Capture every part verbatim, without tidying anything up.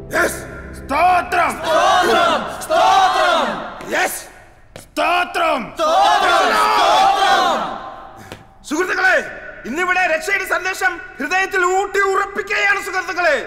Yes സ്തോത്രം സ്തോത്രം സ്തോത്രം യെസ് സ്തോത്രം സ്തോത്രം. സുഹൃത്തുക്കളെ, ഇന്നിവിടെ രക്ഷയുടെ സന്ദേശം ഹൃദയത്തിൽ ഊട്ടി ഉറപ്പിക്കുകയാണ് സുഹൃത്തുക്കളെ.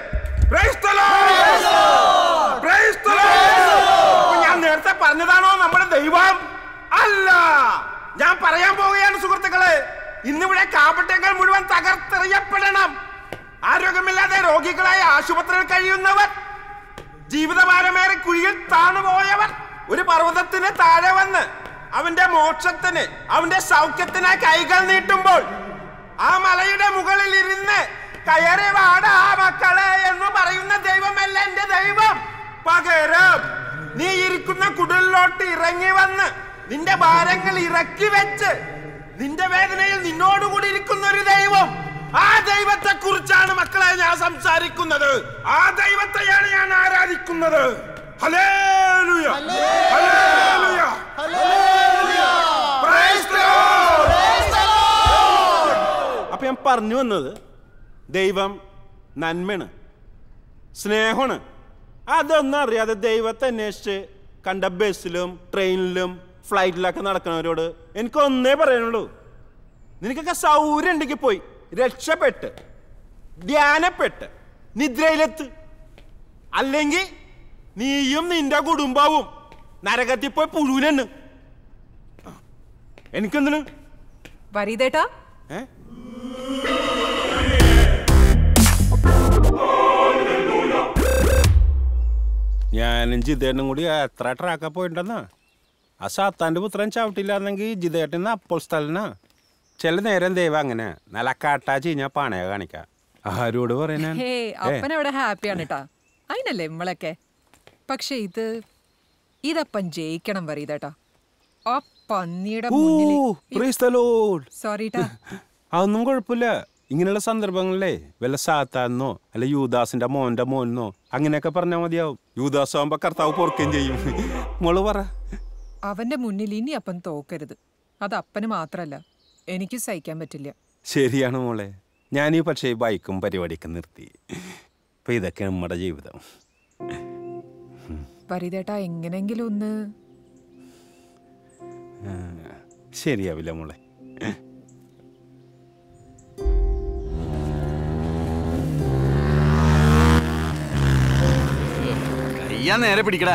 ഞാൻ നേരത്തെ പറഞ്ഞതാണോ നമ്മുടെ ദൈവം? അല്ല, ഞാൻ പറയാൻ പോവുകയാണ് സുഹൃത്തുക്കളെ. ഇന്നിവിടെ കാപട്യങ്ങൾ മുഴുവൻ തകർത്തെറിയപ്പെടണം. ആരോഗ്യമില്ലാതെ രോഗികളായി ആശുപത്രിയിൽ കഴിയുന്നവർ, ജീവിതഭാരമേറെ കുഴിയിൽ താണുപോയവർ, ഒരു പർവ്വതത്തിന് താഴെ വന്ന് അവന്റെ മോക്ഷത്തിന് അവന്റെ സൗഖ്യത്തിന് കൈകൾ നീട്ടുമ്പോൾ ആ മലയുടെ മുകളിൽ ഇരുന്ന് കയറി വാടാ മക്കളെ എന്ന് പറയുന്ന ദൈവമല്ല എന്റെ ദൈവം. പകരം നീ ഇരിക്കുന്ന കുടിലോട്ട് ഇറങ്ങി വന്ന് നിന്റെ ഭാരങ്ങൾ ഇറക്കി വെച്ച് നിന്റെ വേദനയിൽ നിന്നോടുകൂടി ഇരിക്കുന്ന ഒരു ദൈവം. ആ ദൈവത്തെ കുറിച്ചാണ് മക്കളെ ഞാൻ സംസാരിക്കുന്നത്. ആ ദൈവത്തെയാണ് ഞാൻ ആരാധിക്കുന്നത്. Hallelujah, hallelujah, hallelujah, praise the Lord. അപ്പൊ ഞാൻ പറഞ്ഞു വന്നത്, ദൈവം നന്മയാണ്, സ്നേഹമാണ്. അതൊന്നും അറിയാതെ ദൈവത്തെ അന്വേഷിച്ച് കണ്ട ബസ്സിലും ട്രെയിനിലും ഫ്ലൈറ്റിലൊക്കെ നടക്കുന്നവരോട് എനിക്കൊന്നേ പറയാനുള്ളൂ, നിനക്കൊക്കെ സൗകര്യം ഉണ്ടെങ്കിൽ പോയി രക്ഷപ്പെട്ട് ധ്യാനപ്പെട്ട് നിദ്രയിലെത്ത്. അല്ലെങ്കിൽ നീയും നിന്റെ കുടുംബവും നരകത്തിൽ പോയി പുഴുവിനെന്ന്. എനിക്കെന്തിന് വരീദേട്ടാ? ഏ ഞാനും ജിതേട്ടനും കൂടി എത്ര ട്രാക്കാ പോയിട്ടുണ്ടെന്നാ. ആ സാത്താൻ്റെ പുത്രൻ ചവിട്ടില്ലാന്നെങ്കിൽ ജിതേട്ടന് അപ്പോൾ സ്ഥലനാ. ചില നേരം ദൈവം അങ്ങനെ നല്ല കാട്ടാ ചീഞ്ഞാ പാണയ കാണിക്കാം. ആരോട് പറയാൻ? അപ്പൻ അവിടെ ഹാപ്പിയാണ് കേട്ടാ, അതിനല്ലേ നമ്മളൊക്കെ. പക്ഷെ ഇത് ഇതപ്പൻ ജയിക്കണം വരീദേട്ടാ. ആ പന്നിയുടെ സോറിട്ടാ. അതൊന്നും കുഴപ്പമില്ല. ഇങ്ങനെയുള്ള സന്ദർഭങ്ങളിലേ വല്ല സാത്താന്നോ അല്ല യൂദാസിന്റെ മോന്റെ മോനോ അങ്ങനെയൊക്കെ പറഞ്ഞാൽ മതിയാവും. യൂദാസ് ആവുമ്പോ കർത്താവ് പൊറുക്കുകയും ചെയ്യും. മോള് പറ. അവന്റെ മുന്നിൽ ഇനി അപ്പൻ തോക്കരുത്. അത് അപ്പന് മാത്രല്ല, എനിക്ക് സഹിക്കാൻ പറ്റില്ല. ശരിയാണ് മോളെ. ഞാനീ പക്ഷേ ബൈക്കും പരിപാടിയൊക്കെ നിർത്തി. ഇപ്പൊ ഇതൊക്കെ നമ്മുടെ ജീവിതം. വരീദേട്ടാ, എങ്ങനെങ്കിലും ഒന്ന് ശരിയാവില്ല മോളെ. കയ്യാ നേരെ പിടിക്കടാ.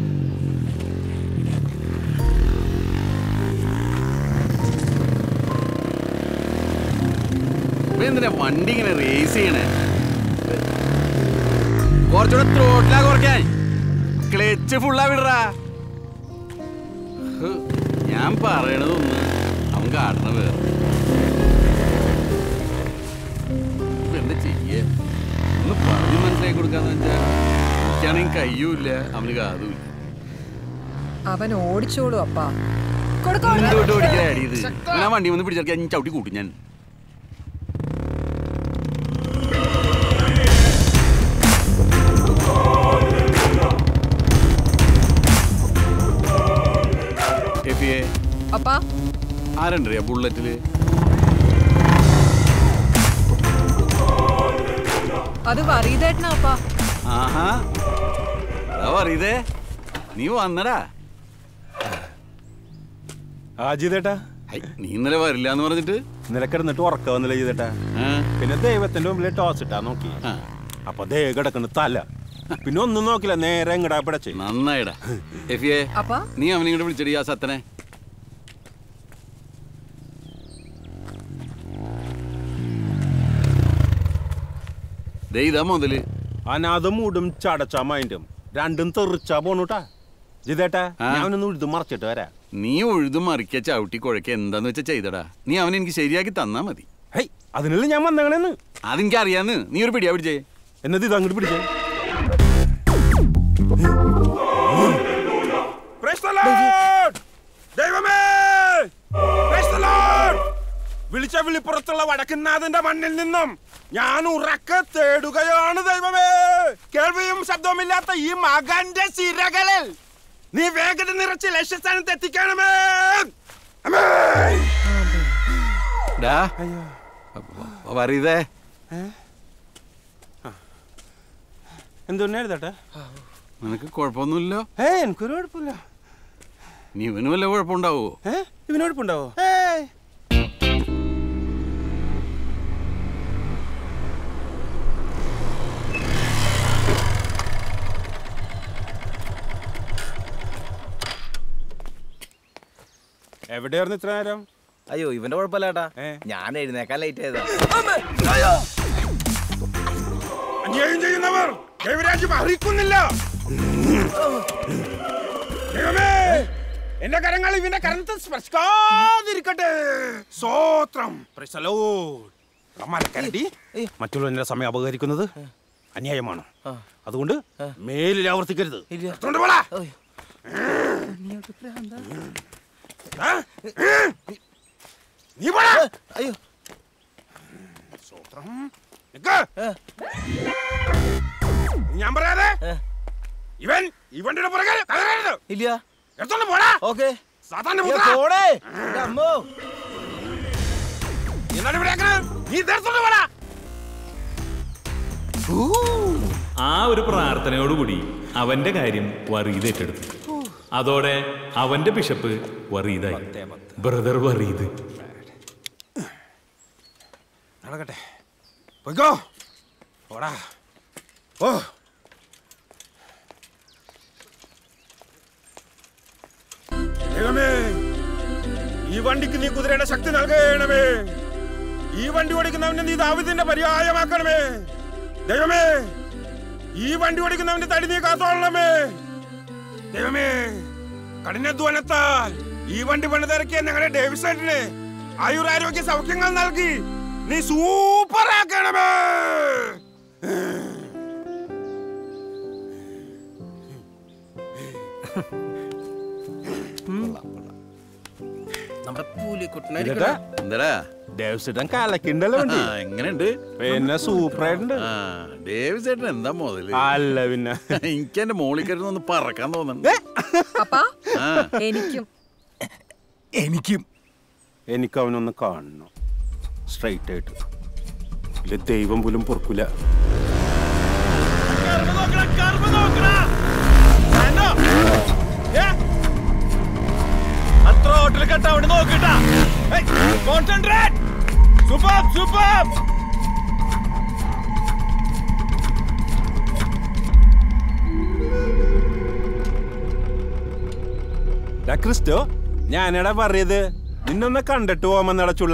എന്തിനാ വണ്ടി ഇങ്ങനെ റേസ് ചെയ്യണേ? കുറച്ചുകൂടെ ത്രോട്ടിലാ കുറയ്ക്കാൻ. ക്ലച്ച് ഫുള്ളാ വിടറാ. ഞാൻ പറയണതൊന്ന് അവൻ കാട്ടണ വേറെ. ഇപ്പൊ എന്താ ചെയ്യേ? ഒന്ന് പറഞ്ഞു മനസ്സിലാക്കി കൊടുക്കാന്ന് വെച്ചാ എനിക്കാണെങ്കിൽ കയ്യൂല്ല, അവന് കാതുമില്ല. അവൻ ഓടിച്ചോളൂ അപ്പാ. എന്തുകൊണ്ട് ഓടിക്കാൻ അടിയത്? ഞാൻ വണ്ടി വന്ന് പിടിച്ചെടുക്കാൻ ചവിട്ടി കൂട്ടും ഞാൻ. ആരണ്ടറിയാ ബുള്ളറ്റില്? അത് വരീദേട്ടനാ അപ്പാ. ആഹാ, അതാ വരീതേ, നീ വന്നടാ. ആ ജിതേട്ടാ, നീ ഇന്നലെ വരില്ല എന്ന് പറഞ്ഞിട്ട് ഇന്നലെ കിടന്നിട്ട് ഉറക്ക വന്നില്ല ജിതേട്ടാ. പിന്നെ ദൈവത്തിന്റെ മുമ്പിൽ ടോസ് ഇട്ടാ നോക്കി. അപ്പൊ ദേ കിടക്കുന്ന തല. പിന്നെ ഒന്നും നോക്കില്ല, നേരെ ഇങ്ങടാ പിടച്ച്. നന്നായിടാ. എഫിയെ, നീ അവനിങ്ങോട്ട് വിളിച്ചടി ആ സത്തനെ. ഇതാ മുതല് അനാഥം മൂടും ചടച്ചാ മൈൻഡും രണ്ടും തെറിച്ചാ പോണൂട്ടാ. ജിതേട്ടാ, ഞാനൊന്ന് ഉഴുതു മറിച്ചിട്ട് വരാ. നീ ഉഴുതു മറിക്ക ചവിട്ടി കുഴക്ക എന്താന്ന് വെച്ചാ ചെയ്തടാ. നീ അവനെ എനിക്ക് ശരിയാക്കി തന്നാ മതി. ഹൈ, അതിനുള്ള ഞാൻ വന്നേന്ന് അതെനിക്ക് അറിയാന്ന്. നീ ഒരു പിടിയാ പിടിച്ചേ. എന്നത് ഇത് അങ്ങോട്ട് പിടിച്ചേ. വിളിച്ച വിളിപ്പുറത്തുള്ള വടക്കുന്നാഥന്റെ മണ്ണിൽ നിന്നും ഞാൻ ഉറക്കെ തേടുകയാണ് ദൈവമേ. കേൾവിയും ശബ്ദവുമില്ലാത്ത ഈ മകന്റെ സിരകളിൽ നീ വേഗത നിറച്ച് ലക്ഷ്യസ്ഥാനത്ത് എത്തിക്കണമേ. എന്തുന്നെ എഴുതട്ടെ? നിനക്ക് കുഴപ്പമൊന്നുമില്ലോ? ഏ എനിക്കൊരു കുഴപ്പമില്ല. നീ ഇവന് വല്ല കുഴപ്പമുണ്ടാവോ? ഏ ഇവന് കുഴപ്പമുണ്ടാവോ? ഏയ് എവിടെയായിരുന്നു ഇത്ര നേരം? അയ്യോ ഇവന്റെ കുഴപ്പമില്ല ഏട്ടാ, ഞാൻ എഴുന്നേക്കാൻ ലേറ്റ് ആയതാ. അന്യായം ചെയ്യുന്നവർ ദൈവരാജ്യം അറിയിക്കുന്നില്ല. എന്റെ കരങ്ങൾ ഇവന്റെ കരത്തിൽ സ്പർശിക്കാതിരിക്കട്ടെ. സ്വോത്രം. മറ്റുള്ളവരുടെ സമയം അപകരിക്കുന്നത് അന്യായമാണ്. അതുകൊണ്ട് മേലിൽ ആവർത്തിക്കരുത്. നീ പോടാ. അയ്യോ ഞാൻ പറയാതെ ഇവൻ ഇവന്റെ പുറകെ ഇല്ല. എടുത്തോണ്ട് പോടാ. ഓക്കേ സാധാരണ പോടേ. അമ്മോ എന്താണ് ഇവിടെ നീ എടുത്തോണ്ട് പോടാ. ആ ഒരു പ്രാർത്ഥനയോടുകൂടി അവന്റെ കാര്യം വറീദ് ഏറ്റെടുത്തു. അതോടെ അവന്റെ ബിഷപ്പ് വറീദായി. ബ്രദർ വറീദ് നടക്കട്ടെ. പോയിക്കോ. ഓടാ. ഓ ദൈവമേ, ഈ വണ്ടിക്ക് നീ കുതിരയുടെ ശക്തി നൽകണമേ. ഈ വണ്ടി ഓടിക്കുന്നവന്റെ നീ ദാവീദിന്റെ പര്യായമാക്കണമേ. ദൈവമേ, ഈ വണ്ടി ഓടിക്കുന്നവന്റെ തടി നീ കാത്തോളണമേ. ദൈവമേ, കഠിനാധ്വാനത്താൽ ഈ വണ്ടി പണിതിറക്കിയ ഞങ്ങളുടെ ഡേവിസേട്ടിന് ആയുരാരോഗ്യ സൗഖ്യങ്ങൾ നൽകി നീ സൂപ്പർ ആക്കണമേ. നമ്മുടെ പൂലിക്കുട്ടനെ എന്താടാ ഡേവിസേട്ടൻ കലക്കിണ്ടല്ലോ. എങ്ങനെയുണ്ട്? പിന്നെ സൂപ്പറായിട്ടുണ്ട്. ഡേവിസ് ചേട്ടൻ എന്താ മുതല്? അല്ല പിന്നെ എനിക്ക് എന്റെ മോളിക്കരുന്ന് ഒന്ന് പറക്കാൻ തോന്നുന്നുണ്ട്. എനിക്കും എനിക്കും എനിക്ക് അവനൊന്ന് കാണണം സ്ട്രൈറ്റ് ആയിട്ട്. ഇല്ല ദൈവം പോലും പൊറുക്കൂല. ക്രിസ്റ്റോ, ഞാനെടാ പറയത് നിന്നൊന്ന് കണ്ടിട്ട് പോമെന്നടച്ചുള്ള.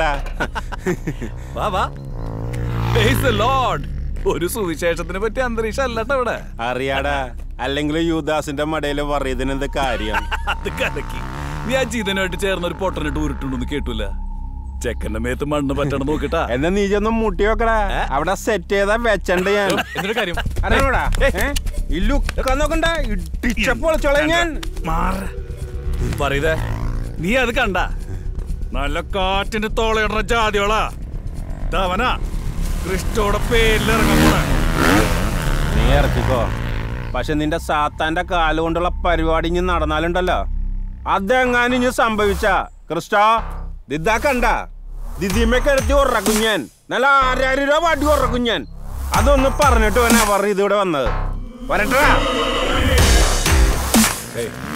ഒരു സുവിശേഷത്തിനെ പറ്റി അന്തരീക്ഷം അല്ലട്ടോ ഇവിടെ. അറിയാടാ, അല്ലെങ്കിൽ യൂദാസിന്റെ മടയില് പറയതിനെന്ത് കാര്യം? അത് കലക്കി. നീ ആ ജീതനായിട്ട് ചേർന്ന ഒരു പൊട്ടനിട്ട് ഉരുട്ടുണ്ടെന്ന് കേട്ടില്ല. ചെക്കന്റെ മേത്ത് മണ്ണ് പറ്റണം നോക്കിട്ടാ. എന്നാ നീ ചെന്ന് മുട്ടി വെക്കടാ. അവിടെ സെറ്റ് ചെയ്താ വെച്ചണ്ട ഞാൻ. എന്തൊരു കാര്യം അറിയാടാ, ഈ ലുക്ക് നോക്കണ്ട. ഇടിച്ചപ്പോൾ ഞാൻ പറയതേ. നീ അത് കണ്ട നല്ല കാറ്റിന്റെ തോളയിടുന്ന ജാതിയോളാ ധവനാ ക്രിസ്റ്റോടെ പേരിലിറങ്ങാൻ പോണ. നീ ഇറക്കിക്കോ. പക്ഷെ നിന്റെ സാത്താന്റെ കാലുകൊണ്ടുള്ള പരിപാടി ഇനി നടന്നാലുണ്ടല്ലോ, അതെങ്ങാനും ഇനി സംഭവിച്ച ക്രിസ്റ്റോ ദിദാ കണ്ട ദിദിമ്മയ്ക്ക് എടുത്ത് ഉറക്കും ഞാൻ. നല്ല ആരായിരം രൂപ വടി ഉറക്കും ഞാൻ. അതൊന്ന് പറഞ്ഞിട്ട് വേണം അവർ ഇതിവിടെ വന്നത്. വരട്ടാ.